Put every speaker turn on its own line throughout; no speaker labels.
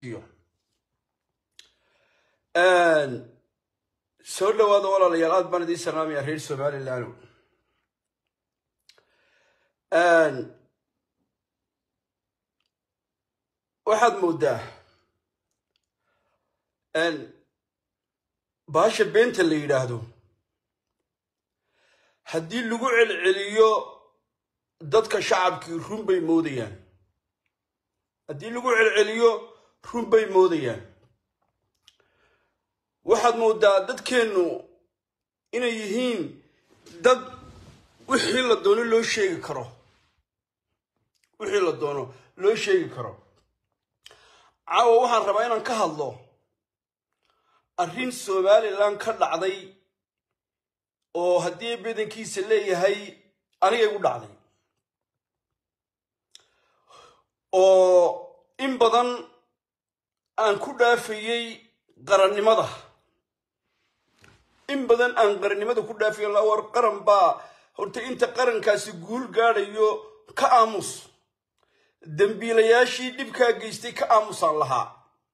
soo dhawaada walaalayaal aad baan idiin salaamayaa reer Somaliland waxaad moodaa baasha beenta la yiraahdo haddii lagu celceliyo dadka shacabkii run bay moodayaan haddii lagu celceliyo run bay moodayaan waxaad moodaa dadkeenu inay yihiin dad wixii la doono loo sheegi karo caawa waxaan rabaa inaan ka hadlo arrin Somaliland ka dhacday oo haddii badankiisa leeyahay aniga igu dhacday oo in badan aan ku dhaafayay qarannimada in badan aan qarannimada ku dhaafayay la war qaran baa horta inta qarankaasi guul gaadhayo ka aamus dambiilayaashii dhibkaa geystay ka aamusaan lahaa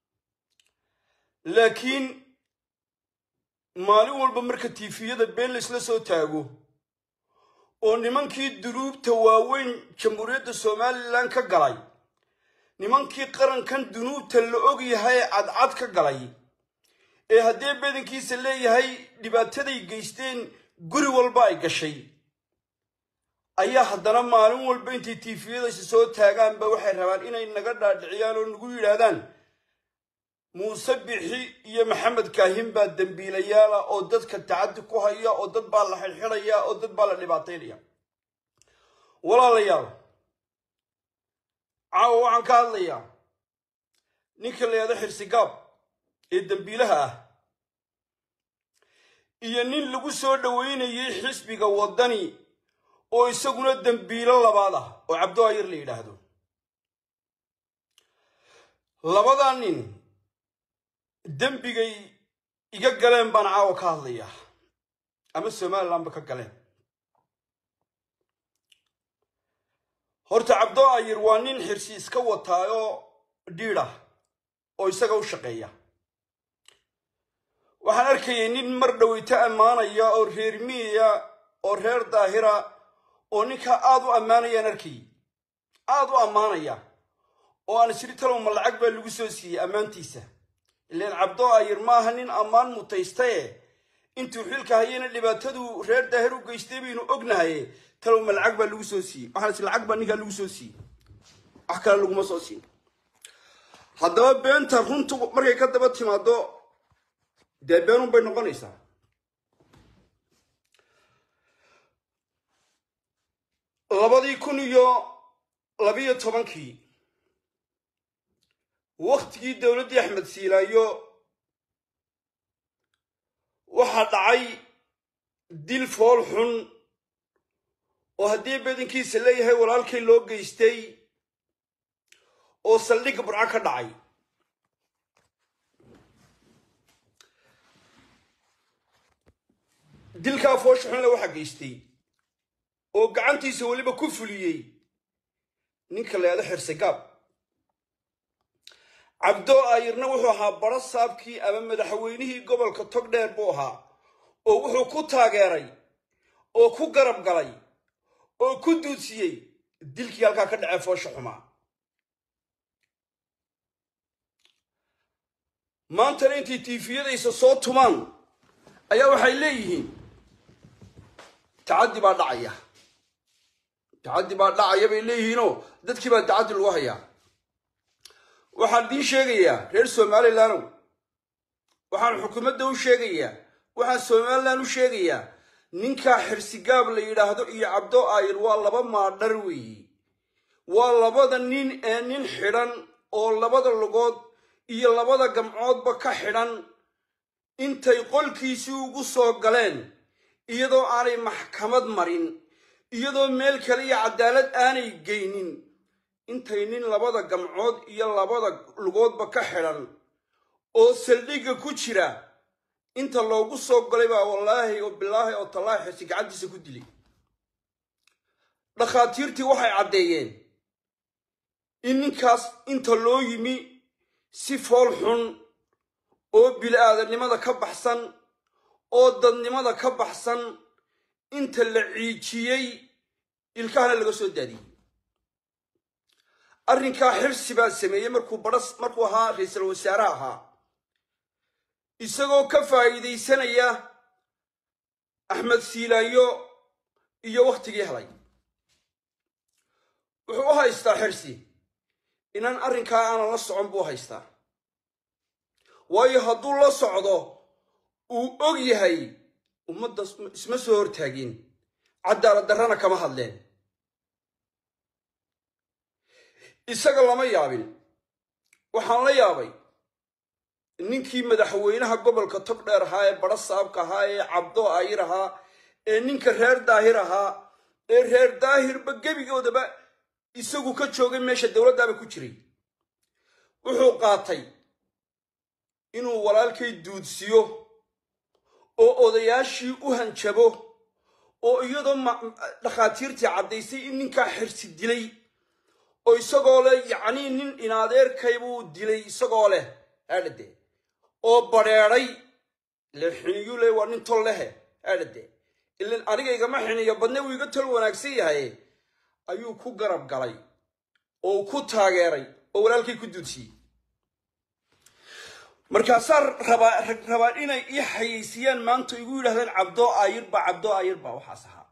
laakiin maalin walba marka tiifiyada been laysla soo taago oo nimankii dunuubta waaweyn jamhuuriyadda Somaliland ka galay nimankii qarankan dunuubta la og yahay cadcad ka galay ee haddii badankiisa leeyahay dhibaataday geysteen guri walba ay gashay ayaa haddana maalin walba intii tiifiyada soo taagaanba waxay rabaan inay naga dhaadhiciyaan oo nagu yiraahdaan Muuse Bixi iyo Maxamed Kaahin baa dambiilayaal oo dadka tacaddi ku haya oo dad baa la xilxilaya oo dad baa la dhibaateynaya walaalayaal caawa waxaan ka hadlayaa ninka la yiraahdo Xirsigaab ee dambiilaha ah iyo nin lagu soo dhaweynayay xisbiga wadani oo isaguna dambiilo labaad ah oo Cabdo Ayir la yiraahdo labadan nin dambigay iga galeen baan caawa ka hadlayaa ama Somaliland ba ka galeen horta Cabdo Ayir waa nin xirsi iska wataayo dhiira oo isaga u shaqeeya waxaan arkayay nin mar dhaweyta amaanaya oo reer miya oo reer daahira oo ninka aad u amaanayaan arkay aad u amaanaya oo aan siri talo ma lacag baa lagu soo siiyay amaantiisa ileen Cabdo Ayir maaha nin amaan mutaystay intuu xilka hayeen dhibaatadu reer daahir u geystay baynu ognahay talo ma lacag baa lagu soo siiyay waxaan si lacag baa ninka lagu soo siiyay wax kale laguma soo siin haddaba beenta runtu markay ka daba timaado dee been bay noqonaysaa labadii 2012 waqtigii dawladda Axmed Siilaayo waxa dhacay dil fool xun oo haddii badankiisa leeyahay walaalkay loo geystay oo saldhig burca ka dhacay dilka foosh xun la waxa geystay oo gacantiisa waliba ku fuliyay ninka la yiraahdo Xirsigaab Cabdo Ayirna wuxuu ahaa barasaabkii ama madaxweynihii gobolka Togdheer buu ahaa oo wuxuu ku taageeray oo ku garab galay oo ku duudsiyay dilkii halka ka dhacay foosh xuma maanta intii tiifiyada soo tumaan ayaa waxay leeyihiin تعدي بعد عيا bay leeyihiinoo dadkii baa tacaddi lagu hayaa waxaan diin sheegayaa reer Somaliland waxaan xukuumadda u sheegayaa waxaan Somaliland u sheegayaa ninka Xirsigaab la yiraahdo iyo Cabdo Ayir waa laba maadhar weey waa labada nin ee nin xidhan oo labada lugood iyo labada gamcoodba ka xidhan intay qolkiisii ugu soo galeen iyadoo aanay maxkamad marin iyadoo meel kale iyo cadaalad aanay geynin intay nin labada gamcood iyo labada lugoodba ka xidhan oo saldhiga ku jira inta loogu soo galay baa wallaahi oo billaahi oo tallaahi xisi gacantiisa ku dilay dhakhaatiirtii waxay caddeeyeen in ninkaas inta loo yimi si fool xun oo bilaadanimada ka baxsan oo dadnimada ka baxsan inta la ciijiyay ilkahana laga soo daadiyay arrinkaa xirsi baa sameeyey markuu ahaa ra'iisul wasaaraha ahaa isagoo ka faa'iidaysanaya axmed siilaayo iyo waqtigii helay wuxuu u haystaa xirsi inaan arrinkaa aanan la socon buu haystaa waayo hadduu la socdo uu og yahay ummadda isma soo hortaagin cadaalad darrana kama hadleen isaga lama yaabin waxaan la yaabay ninkii madaxweynaha gobolka togdheer ahaa ee badha saabka ahaa ee cabdo aayir ahaa ee ninka reer daahir ahaa ee reer daahirba gebigoodaba isagu ka joogay meesha dowladdaaba ku jiray wuxuu qaatay inuu walaalkay duudsiyo oo odayaashii u hanjabo oo iyadoo dhakhaatiirtii caddaysay in ninkaa xirsi dilay oo isagoo leh yacnii nin inadeerkay buu dilay isagoo leh haadhade oo badheedhay ilan xiniyu leh waa nin tol lehe haadhade ilan aniga igama xiniyo badne wuu iga tol wanaagsan yahay ayuu ku garab galay oo ku taageeray oo walaalkay ku duudsiyey markaasaa rabaa inay ii xayeysiiyaan maanta igu yidhahdeen cabdo aayir baa waxaas ahaa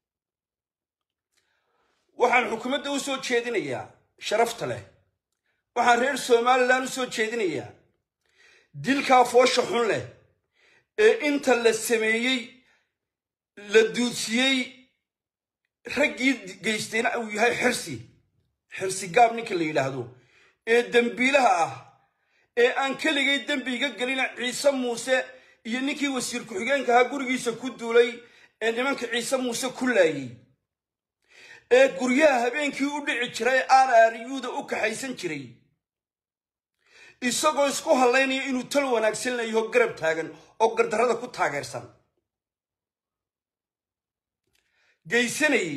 waxaan xukuumadda u soo jeedinayaa sharafta leh waxaan reer somalilan u soo jeedinayaa dilkaa foosha xun leh ee inta la sameeyey la duudsiyey raggii geystayna uu yahay xirsi gaab ninka la yidhaahdo ee dembiilaha ah ee aan keligay dembiga gelina ciise muuse iyo ninkii wasiir ku-xigeenka ahaa gurigiisa ku duulay ee nimanka ciise muuse ku laayay ee guryaha habeenkii u dhici jiray aariyuuda u kaxaysan jiray isagoo isku hallaynaya inuu tal wanaagsan leeyaho garab taagan oo gardarrada ku taageersan geysanayay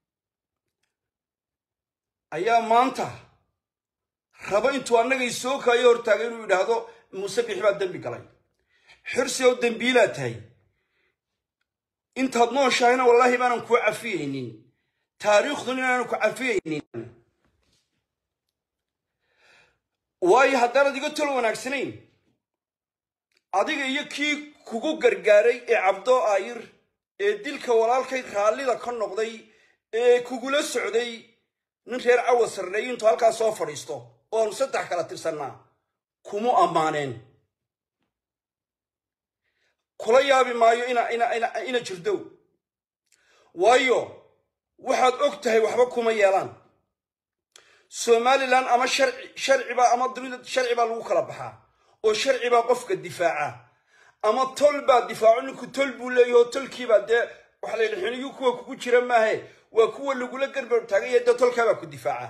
ayaa maanta raba intuu annagay soo kaayo hortaagay inuu yidhaahdo muuse bixi baa dembi galay xirsi oo dembiilaa tahay intaad nooshahayna wallaahi baanan kuu cafiyaynin taariikhdun inaanan ku cafiyaynin waayo haddaanad iga tol wanaagsanayn adiga iyo kii kugu gargaaray ee cabdo aayir ee dilka walaalkay raallida ka noqday ee kugula socday nin reer cawa sarreeyo intuu halkaas soo fadhiisto oo aanu 3 kala tirsannaa kumu ammaaneen kula yaabi maayo ina jirdow waayo waxaad og tahay waxba kuma yeelaan somalilan ama sharciba ama dunida sharciba lagu kala baxaa oo sharciba qofka difaaca ama tol baa difaaco ninku tol buu leeyahay tolkiiba dee waxa la yidhi kuwa kugu jira maahe waa kuwa lagula garbar taagay ee tolka baa ku difaaca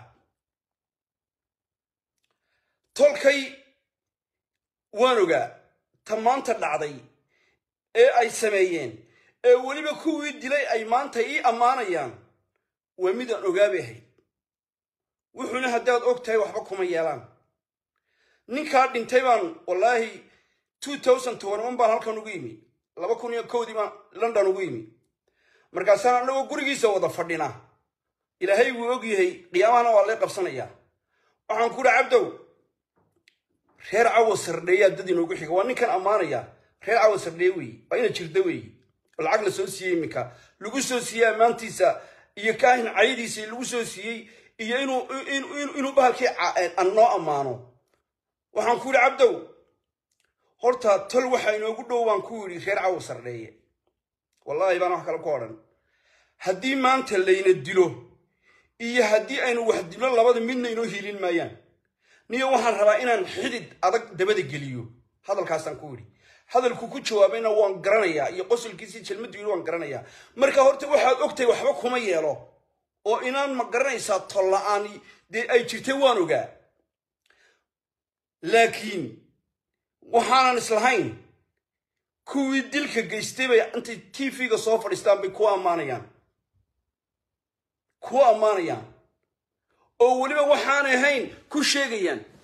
tolkay waan ogaa ta maanta dhacday ee ay sameeyeen ee weliba kuwii dilay ay maanta ii ammaanayaan waa midaan ogaabay ahayd wuxuuna haddaad og tahay waxba kuma yeelaan ninkaa dhintay baan wallaahi 2021 baan halkan ugu yimi 2001 baan London ugu yimi markaasaan annagoo gurigiisa wada fadhina ilaahay wuu og yahay qiyaamahana waa lay qabsanayaa waxaan ku dhahay cabdow reer cawa sardheeyaa dad inoogu xiga waa ninkan ammaanaya reer cawa sardhee weeye waa ina jirda weeye lacag la soo siiyey iminka lagu soo siiyey ammaantiisa iyo kaahin caydiisa lagu soo siiyey iyo inuu bahalkii annoo ammaano waxaan ku yidhi cabdow horta tol waxa inoogu dhow baan ku yidhi reer cawa sardheeye wallaahi baan wax kale ku odhan haddii maanta layna dilo iyo haddii aynu wax dilo labada midna inoo hiilin maayaan niyo waxaan rabaa inaan xidid adag dabada geliyo hadalkaasaan ku yidhi hadalku ku jawaabayna waan garanayaa iyo qosolkiisii jalmadu yidhi waan garanayaa marka horta waxaad ogtahay waxba kuma yeelo oo inaan ma garanaysaa tol la'aan dee ay jirtay waan ogaa laakiin waxaanan islahayn kuwii dilka geystay bay intay TV-ga soo fadhiistaan bay ku ammaanayaan oo weliba waxaan ahayn ku sheegayaan